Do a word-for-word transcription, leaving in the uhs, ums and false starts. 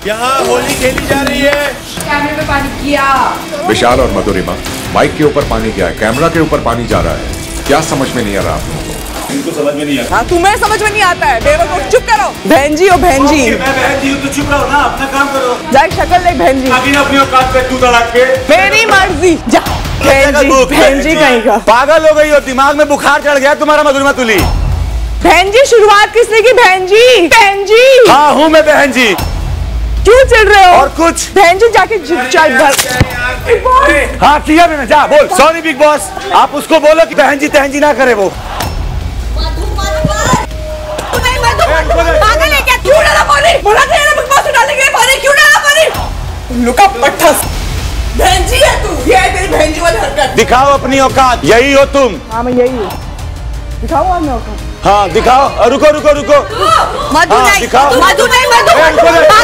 यहाँ होली खेली जा रही है। कैमरे में पानी किया। विशाल और मधुरिमा, माइक के ऊपर पानी क्या है, कैमरा के ऊपर पानी जा रहा है, क्या समझ में नहीं आ रहा आप लोगों को? इनको समझ में नहीं आता। हाँ, तुम्हें समझ में नहीं आता है। बेवकूफ, चुप करो। बहन जी हो बहन जी। मैं बहन जी हूँ तो चुप रहो ना, अपना काम करो। जाए शक्ल देख बहन जी। अभी अपनी औकात पे तू तड़ाक के। मेरी मर्जी। जा बहन जी, बहन जी कहीं का। पागल हो गई हो, दिमाग में बुखार चढ़ गया तुम्हारा मधुरिमा तुली। बहन जी शुरुआत किसने की? बहन जी। बहन जी। हाँ हूँ मैं बहन जी। क्यों चिढ़ रहे हो? और कुछ? बहन जी जाके चाय भर। हाँ किया मैंने, जा बोल। सॉरी बिग बॉस, आप उसको बोलो कि बहन जी तहन जी ना करे वो। पागल है क्या? क्यों डाला पानी? बोला था ना बिग बॉस डालेंगे पानी, क्यों डाला पानी? लुका पट्टा। बहन जी है तू, ये है तेरी बहन जी वाली हरकत। दिखाओ अपनी औकात, यही हो तुम। हाँ मैं यही हूँ। दिखाओ अपनी औकात। हाँ दिखाओ। रुको रुको रुको। मधु हाँ, नहीं, दिखाओ। मधु नहीं, मधु।